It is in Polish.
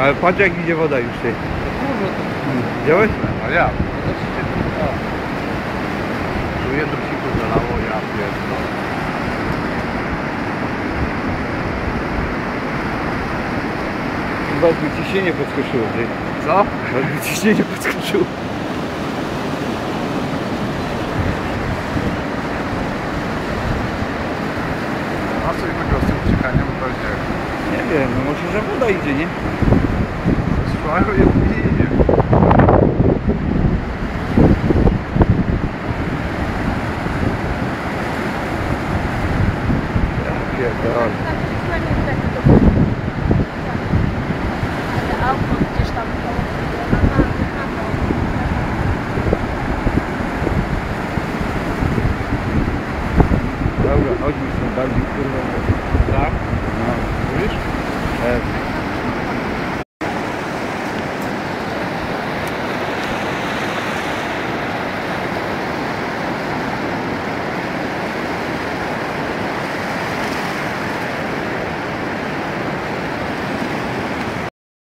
Ale patrz jak idzie woda już tej. Kurwa, Widziałeś? a ja. Tu jedno cicho zalało, ja pierdolę. Chyba by ciśnienie podskoczyło, ty. Co? Chyba by ciśnienie podskoczyło. A co innego z tym uciekaniem pewnie. Nie wiem, no może, że woda idzie, nie? Szwaru jest ginie. Pierdolę. Ale auto gdzieś tam koło. Dobra, chodźmy stąd bardziej, kurwa. Tak? No, Mówisz? tak.